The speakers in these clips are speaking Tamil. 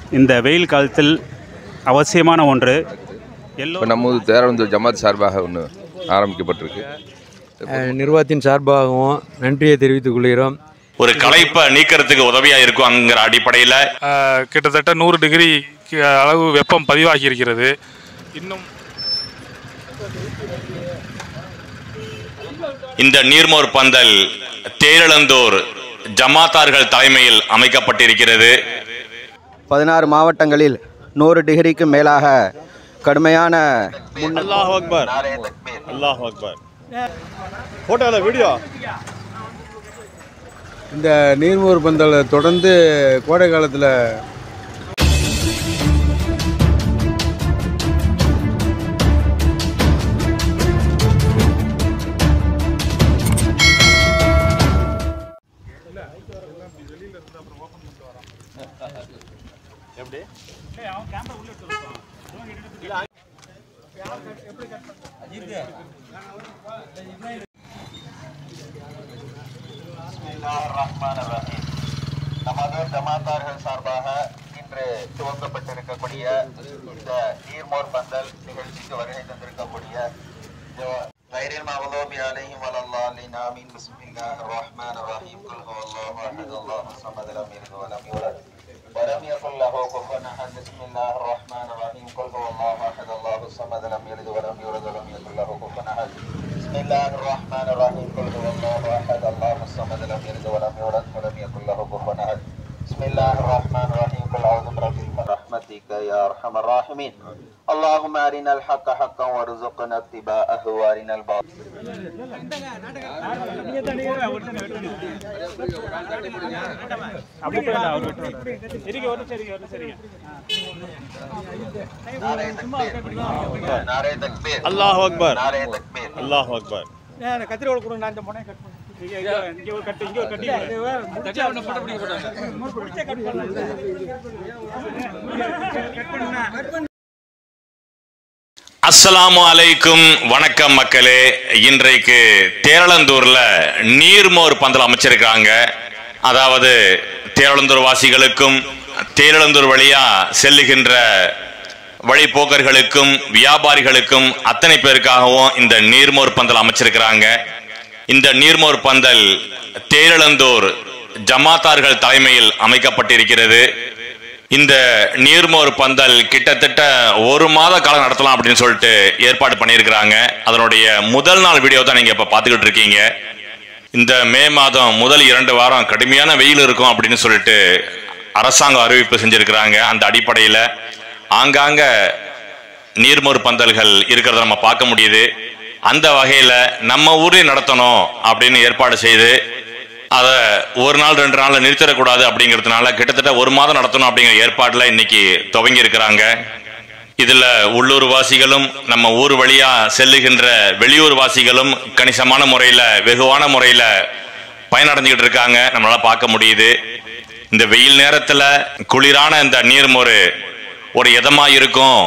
இந்த வெயில் காலத்தில் அவசியமான ஒன்று. இப்போ நம்ம தேரழந்தூர் ஜமாத் சார்பாக ஒன்று ஆரம்பிக்கப்பட்டிருக்கு. நிர்வாகத்தின் சார்பாகவும் நன்றியை தெரிவித்துக் கொள்கிறோம். ஒரு களைப்பை நீக்கிறதுக்கு உதவியாக இருக்குங்கிற அடிப்படையில் கிட்டத்தட்ட 100 டிகிரி அளவு வெப்பம் பதிவாகி இருக்கிறது. இன்னும் இந்த நீர்மோர் பந்தல் தேரழந்தூர் ஜமாத்தார்கள் தலைமையில் அமைக்கப்பட்டிருக்கிறது. 16 மாவட்டங்களில் 100 டிகிரிக்கு மேலாக கடுமையான அல்லாஹ் அக்பர், அல்லாஹ் அக்பர். போட்டோல வீடியோ. இந்த நீர்மோர் பந்தல் தொடர்ந்து கோடை காலத்தில் நமது ஜமாத்தார்கள் சார்பாக இன்று துவங்கப்பட்டிருக்கக்கூடிய இந்த நீர்மோர் பந்தல் நிகழ்ச்சிக்கு வருகை தந்திருக்கக்கூடிய غير المغضوب عليهم ولا الضالين آمين. بسم الله الرحمن الرحيم. قل هو الله أحد الله الصمد لم يلد ولم يولد ولم يكن له كفوا أحد. بسم الله الرحمن الرحيم. قل هو الله أحد الله الصمد لم يلد ولم يولد ولم يكن له كفوا أحد. بسم الله الرحمن الرحيم. قل هو الله أحد الله الصمد لم يلد ولم يولد ولم يكن له كفوا أحد. بسم الله الرحمن الرحيم. قل أعوذ برب برحمتك يا أرحم الراحمين. اللهم أرنا الحق حقا وارزقنا اتباعه وأرنا الباطل. அல்லாஹ் அக்பர், அல்லாஹ் அக்பர். அஸ்ஸலாமு அலைக்கும். வணக்கம் மக்களே. இன்றைக்கு தேரழந்தூர்ல நீர்மோர் பந்தல் அமைச்சிருக்காங்க. அதாவது தேரழந்தூர் வாசிகளுக்கும் தேரழந்தூர் வழியா செல்லுகின்ற வழிபோக்கர்களுக்கும் வியாபாரிகளுக்கும் அத்தனை பேருக்காகவும் இந்த நீர்மோர் பந்தல் அமைச்சிருக்கிறாங்க. இந்த நீர்மோர் பந்தல் தேரழந்தூர் ஜமாத்தார்கள் தலைமையில் அமைக்கப்பட்டிருக்கிறது. இந்த நீர்மோர் பந்தல் கிட்டத்தட்ட 1 மாத காலம் நடத்தலாம் அப்படின்னு சொல்லிட்டு ஏற்பாடு பண்ணியிருக்கிறாங்க. அதனுடைய முதல் நாள் வீடியோ தான் நீங்க இப்ப பார்த்துக்கிட்டு இருக்கீங்க. இந்த மே மாதம் முதல் 2 வாரம் கடுமையான வெயில் இருக்கும் அப்படின்னு சொல்லிட்டு அரசாங்கம் அறிவிப்பு செஞ்சிருக்கிறாங்க. அந்த அடிப்படையில ஆங்காங்க நீர்மோர் பந்தல்கள் இருக்கிறத நம்ம பார்க்க முடியுது. அந்த வகையில நம்ம ஊரில் நடத்தணும் அப்படின்னு ஏற்பாடு செய்து அதை 1 நாள் 2 நாள்ல நிறுத்திடக்கூடாது அப்படிங்கிறதுனால கிட்டத்தட்ட 1 மாதம் நடத்தணும் அப்படிங்கிற ஏற்பாடுல இன்னைக்கு துவங்கி இருக்கிறாங்க. இதுல உள்ளூர் வாசிகளும் நம்ம ஊர் வழியா செல்லுகின்ற வெளியூர் வாசிகளும் கணிசமான முறையில வெகுவான முறையில பயனடைஞ்சுக்கிட்டு இருக்காங்க. நம்மளால பார்க்க முடியுது. இந்த வெயில் நேரத்துல குளிரான இந்த நீர்மோர் ஒரு இதமா இருக்கும்,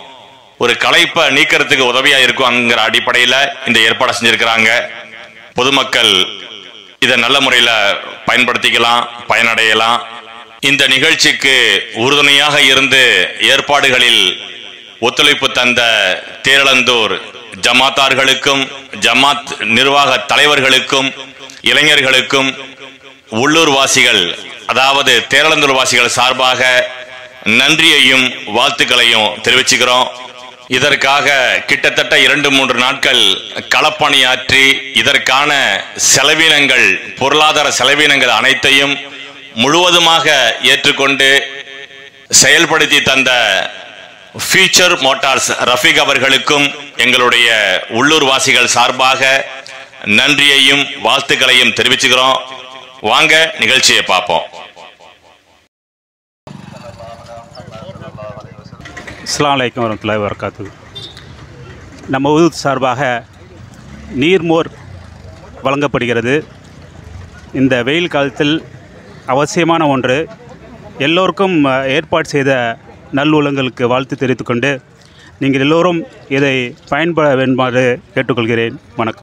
ஒரு களைப்பை நீக்கிறதுக்கு உதவியா இருக்கும்ங்கிற அடிப்படையில இந்த ஏற்பாடை செஞ்சிருக்கிறாங்க. பொதுமக்கள் இதை நல்ல முறையில் பயன்படுத்திக்கலாம், பயனடையலாம். இந்த நிகழ்ச்சிக்கு உறுதுணையாக இருந்து ஏற்பாடுகளில் ஒத்துழைப்பு தந்த தேரழந்தூர் ஜமாத்தார்களுக்கும் ஜமாத் நிர்வாக தலைவர்களுக்கும் இளைஞர்களுக்கும் உள்ளூர் வாசிகள் அதாவது தேரழந்தூர் வாசிகள் சார்பாக நன்றியையும் வாழ்த்துக்களையும் தெரிவிச்சுக்கிறோம். இதற்காக கிட்டத்தட்ட 2-3 நாட்கள் களப்பணியாற்றி இதற்கான செலவினங்கள், பொருளாதார செலவினங்கள் அனைத்தையும் முழுவதுமாக ஏற்றுக்கொண்டு செயல்படுத்தி தந்த ஃபியூச்சர் மோட்டார்ஸ் ரஃபீக் அவர்களுக்கும் எங்களுடைய உள்ளூர் வாசிகள் சார்பாக நன்றியையும் வாழ்த்துக்களையும் தெரிவிச்சுக்கிறோம். வாங்க நிகழ்ச்சியை பார்ப்போம். அஸ்ஸலாமு அலைக்கும் வரஹ்மத்துல்லாஹி வபரகாத்துஹு. நம்ம ஊர் சார்பாக நீர்மோர் வழங்கப்படுகிறது. இந்த வெயில் காலத்தில் அவசியமான ஒன்று. எல்லோருக்கும் ஏற்பாடு செய்த நல்லுள்ளங்களுக்கு வாழ்த்து தெரிவித்துக்கொண்டு நீங்கள் எல்லோரும் இதை பயன்பட வேண்டுமாறு கேட்டுக்கொள்கிறேன். வணக்கம்.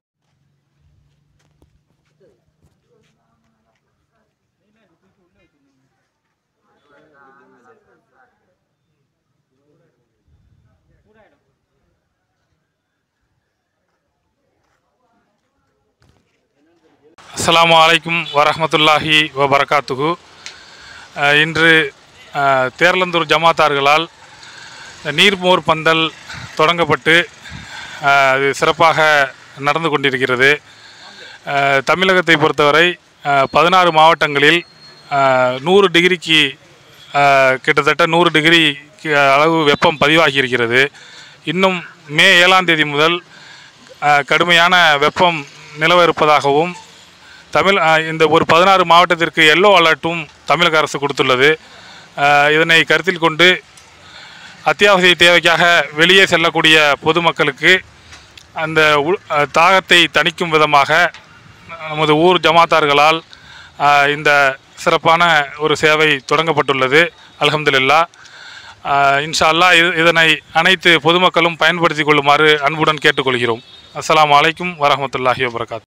அஸ்ஸலாமு அலைக்கும் வரஹ்மத்துல்லாஹி வபரகாத்துஹு. இன்று தேரலந்தூர் ஜமாத்தார்களால் நீர்மோர் பந்தல் தொடங்கப்பட்டு அது சிறப்பாக நடந்து கொண்டிருக்கிறது. தமிழகத்தை பொறுத்தவரை 16 மாவட்டங்களில் 100 டிகிரிக்கு கிட்டத்தட்ட 100 டிகிரி அளவு வெப்பம் பதிவாகியிருக்கிறது. இன்னும் மே 7ஆம் தேதி முதல் கடுமையான வெப்பம் நிலவ இருப்பதாகவும் இந்த ஒரு 16 மாவட்டத்திற்கு எல்லோ அலர்ட்டும் தமிழக அரசு கொடுத்துள்ளது. இதனை கருத்தில் கொண்டு அத்தியாவசிய தேவைக்காக வெளியே செல்லக்கூடிய பொதுமக்களுக்கு அந்த தாகத்தை தணிக்கும் விதமாக நமது ஊர் ஜமாத்தார்களால் இந்த சிறப்பான ஒரு சேவை தொடங்கப்பட்டுள்ளது. அல்ஹம்துலில்லாஹ். இன்ஷா அல்லாஹ் இதனை அனைத்து பொதுமக்களும் பயன்படுத்திக் கொள்ளுமாறு அன்புடன் கேட்டுக்கொள்கிறோம். அஸ்ஸலாமு அலைக்கும் வரஹ்மத்துல்லாஹி வபரகாத்து.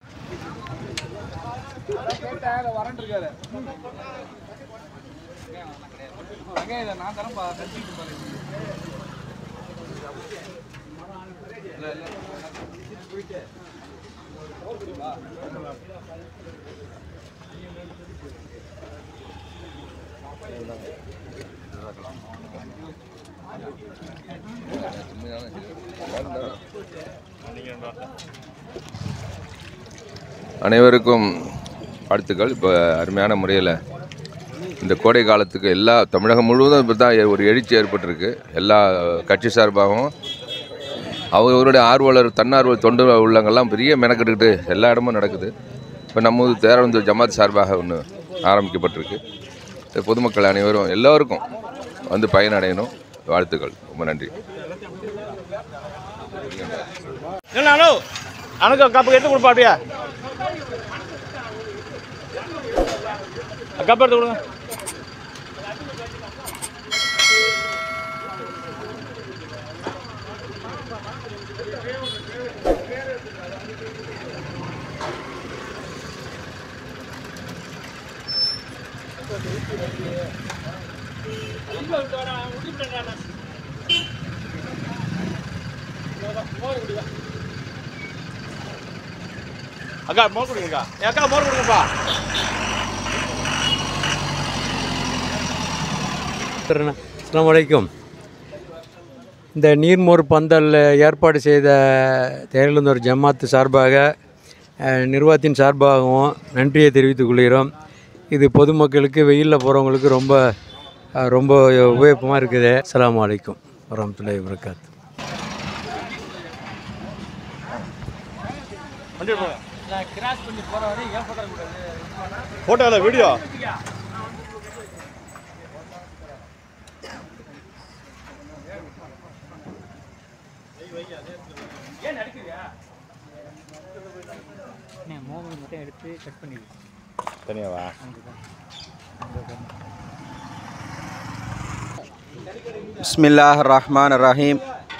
அனைவருக்கும் வாழ்த்துக்கள். இப்போ அருமையான முறையில் இந்த கோடை காலத்துக்கு எல்லா தமிழகம் முழுவதும் இப்போ தான் ஒரு எழுச்சி ஏற்பட்டிருக்கு. எல்லா கட்சி சார்பாகவும் அவர்களுடைய ஆர்வலர் தன்னார்வ தொண்டு உள்ளவங்கள்லாம் பெரிய மெனக்கெட்டுக்கிட்டு எல்லா இடமும் நடக்குது. இப்போ நம்ம தேரலந்தூர் ஜமாத் சார்பாக ஒன்று ஆரம்பிக்கப்பட்டிருக்கு. பொதுமக்கள் அனைவரும் எல்லோருக்கும் வந்து பயனடையணும். வாழ்த்துக்கள். ரொம்ப நன்றி. கப்பு எடுத்து கொடுப்பா. அப்படியா கப் எடுத்து கொடுங்க. அக்கா மோர் கொடுங்கக்கா. அக்கா மோர் கொடுங்கப்பா. அஸ்ஸலாமு அலைக்கும். இந்த நீர்மோர் பந்தல் ஏற்பாடு செய்த தேரலந்தூர் ஜமாத்து சார்பாக நிர்வாகத்தின் சார்பாகவும் நன்றியை தெரிவித்துக் கொள்கிறோம். இது பொதுமக்களுக்கு வெயிலில் போகிறவங்களுக்கு ரொம்ப ரொம்ப உபயோகமாக இருக்குது. அஸ்ஸலாமு அலைக்கும் வரஹ்மத்துல்லாஹி வபரகாத்துஹு. போட்டோ இல்லை வீடியோ. தனியாவா? பிஸ்மில்லாஹ் ரஹ்மான் ரஹீம்.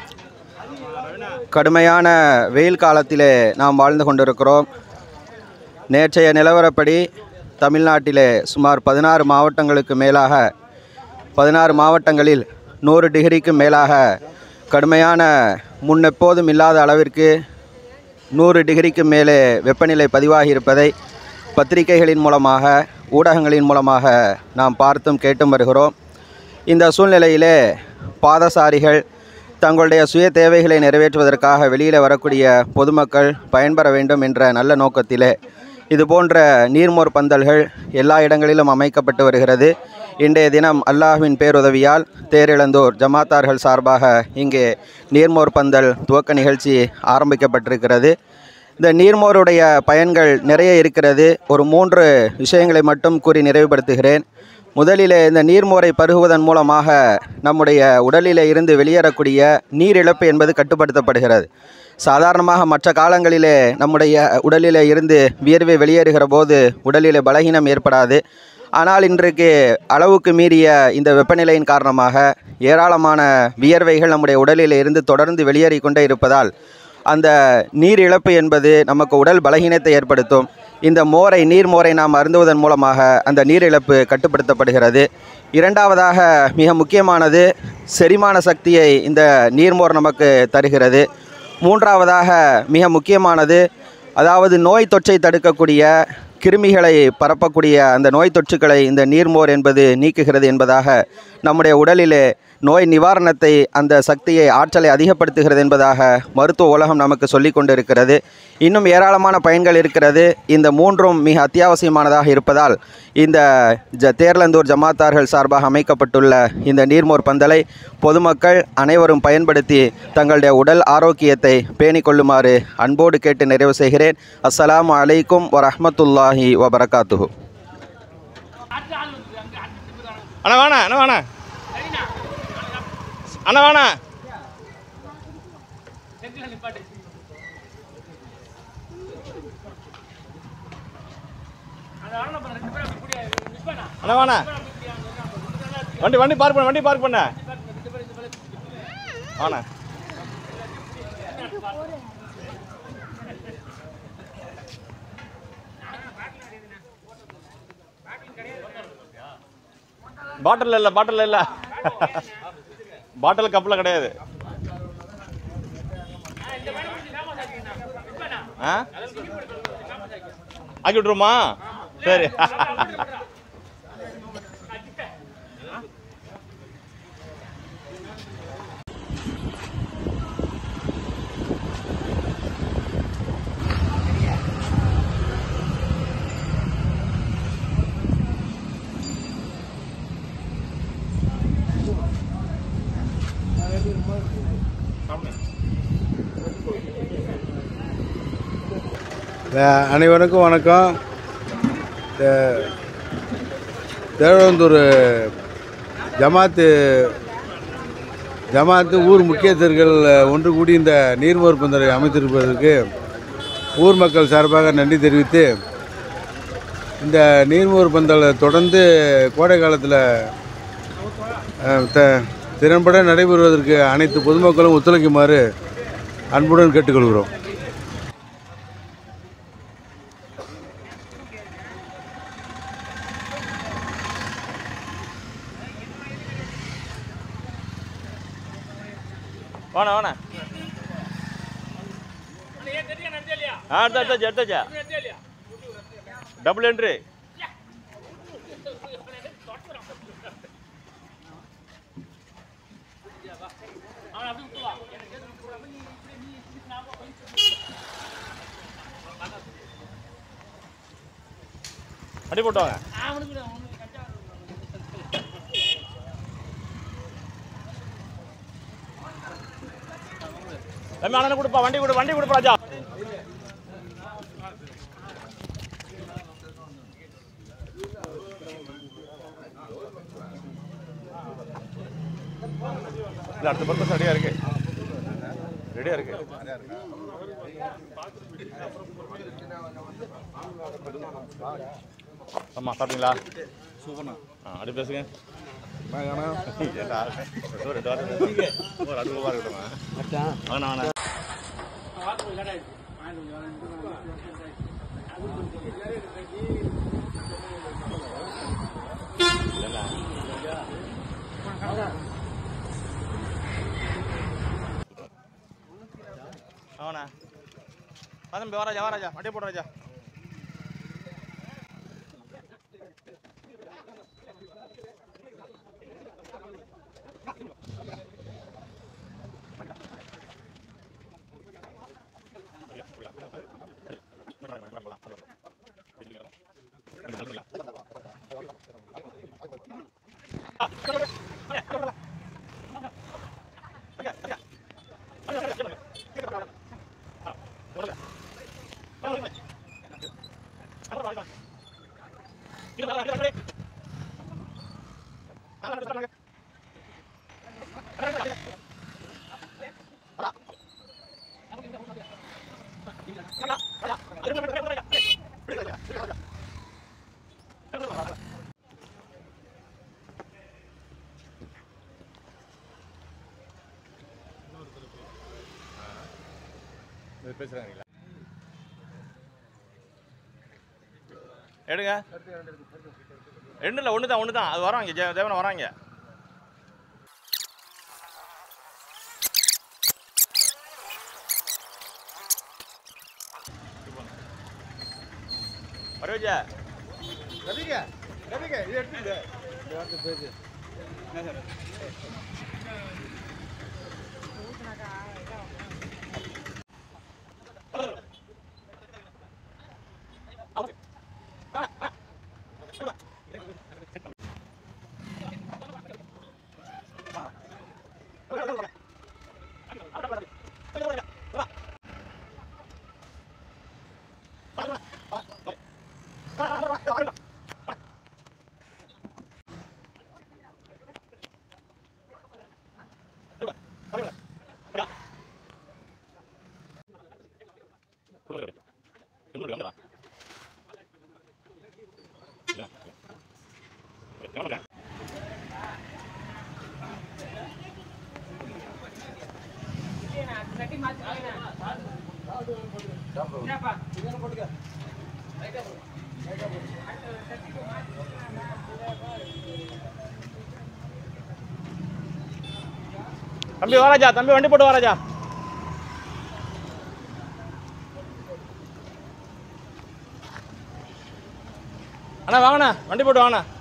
கடுமையான வெயில் காலத்திலே நாம் வாழ்ந்து கொண்டிருக்கிறோம். நேற்றைய நிலவரப்படி தமிழ்நாட்டிலே சுமார் 16 மாவட்டங்களுக்கு மேலாக 16 மாவட்டங்களில் 100 டிகிரிக்கு மேலாக கடுமையான முன்னெப்போதும் இல்லாத அளவிற்கு 100 டிகிரிக்கு மேலே வெப்பநிலை பதிவாகி இருப்பதை பத்திரிகைகளின் மூலமாக ஊடகங்களின் மூலமாக நாம் பார்த்தும் கேட்டும் வருகிறோம். இந்த சூழ்நிலையிலே பாதசாரிகள் தங்களுடைய சுய தேவைகளை நிறைவேற்றுவதற்காக வெளியில் வரக்கூடிய பொதுமக்கள் பயன்பெற வேண்டும் என்ற நல்ல நோக்கத்திலே இதுபோன்ற நீர்மோர் பந்தல்கள் எல்லா இடங்களிலும் அமைக்கப்பட்டு வருகிறது. இன்றைய தினம் அல்லாஹ்வின் பேருதவியால் தேரிழந்தோர் ஜமாத்தார்கள் சார்பாக இங்கே நீர்மோர் பந்தல் துவக்க நிகழ்ச்சி ஆரம்பிக்கப்பட்டிருக்கிறது. இந்த நீர்மோருடைய பயன்கள் நிறைய இருக்கிறது. ஒரு 3 விஷயங்களை மட்டும் கூறி நிறைவுபடுத்துகிறேன். முதலிலே இந்த நீர்மோரை பருகுவதன் மூலமாக நம்முடைய உடலிலே இருந்து வெளியேறக்கூடிய நீரிழப்பு என்பது கட்டுப்படுத்தப்படுகிறது. சாதாரணமாக மற்ற காலங்களிலே நம்முடைய உடலிலே இருந்து வியர்வை வெளியேறுகிற போது உடலிலே பலகீனம் ஏற்படாது. ஆனால் இன்றைக்கு அளவுக்கு மீறிய இந்த வெப்பநிலையின் காரணமாக ஏராளமான வியர்வைகள் நம்முடைய உடலிலே இருந்து தொடர்ந்து வெளியேறி கொண்டே இருப்பதால் அந்த நீர் இழப்பு என்பது நமக்கு உடல் பலகீனத்தை ஏற்படுத்தும். இந்த நீர்மோரை நாம் அருந்துவதன் மூலமாக அந்த நீரிழப்பு கட்டுப்படுத்தப்படுகிறது. இரண்டாவதாக மிக முக்கியமானது செரிமான சக்தியை இந்த நீர்மோர் நமக்கு தருகிறது. மூன்றாவதாக மிக முக்கியமானது அதாவது நோய் தொற்றை தடுக்கக்கூடிய கிருமிகளை பரப்பக்கூடிய அந்த நோய் தொற்றுக்களை இந்த நீர்மோர் என்பது நீக்குகிறது என்பதாக நம்முடைய உடலிலே நோய் நிவாரணத்தை அந்த சக்தியை ஆற்றலை அதிகப்படுத்துகிறது என்பதாக மருத்துவ உலகம் நமக்கு சொல்லி கொண்டு இருக்கிறது. இன்னும் ஏராளமான பயன்கள் இருக்கிறது. இந்த மூன்றும் மிக அத்தியாவசியமானதாக இருப்பதால் இந்த தேர்லந்தூர் ஜமாத்தார்கள் சார்பாக அமைக்கப்பட்டுள்ள இந்த நீர்மோர் பந்தலை பொதுமக்கள் அனைவரும் பயன்படுத்தி தங்களுடைய உடல் ஆரோக்கியத்தை பேணிக் கொள்ளுமாறு அன்போடு கேட்டு நிறைவு செய்கிறேன். அஸ்ஸலாமு அலைக்கும் வரஹ்மத்துல்லாஹி வபரகாத்துஹு. அண்ணா வாண்ணா அண்ணா வாண்ணா அண்ணா வாண்ணா அண்ணா வாண்ணா வண்டி பார்க் பண்ண வாண்ணா. பாட்டில் இல்லை பாட்டில் கப்பில் கிடையாது. ஆக்கி விட்டுருமா? சரி. அனைவருக்கும் வணக்கம். தேரழந்தூர் ஜமாத்து ஊர் முக்கியஸ்தர்கள் ஒன்று கூடி இந்த நீர்மோர் பந்தலை அமைத்திருப்பதற்கு ஊர் மக்கள் சார்பாக நன்றி தெரிவித்து, இந்த நீர்மோர் பந்தலை தொடர்ந்து கோடை காலத்தில் திறன்பட நடைபெறுவதற்கு அனைத்து பொதுமக்களும் ஒத்துழைக்குமாறு அன்புடன் கேட்டுக்கொள்கிறோம். வாண்ணா எடுத்தாச்சா டபுள் என்ட்ரி. அடி போட்டுவாங்க. அண்ணன் கொடுப்பா, வண்டி கொடுப்பா ராஜா. இல்லை, அடுத்த பர்பஸ் ரெடியாக இருக்கு. ஆமாம், சாப்பிட்டீங்களா? சூப்பர்ண்ணா. அப்படி பேசுங்க. அவனா தம்பி வாராஜா வண்டி போட்டு ராஜா. பேசுறாங்களா? எடுங்க. 2 இல்லை, 1 தான். அது வராங்க, தேவனை வராங்க. வரவஜா ரவிங்க இது எடுத்துங்க. இந்த வார்த்தை பேசு. தம்பி வாராஜா, தம்பி வண்டி போட்டு வாராஜா. அண்ணா வாங்கண்ணா, வண்டி போட்டு வாங்கண்ணா.